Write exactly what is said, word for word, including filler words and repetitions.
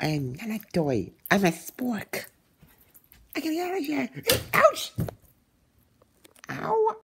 I'm not a toy. I'm a spork. I gotta get out of here. Ouch! Ow!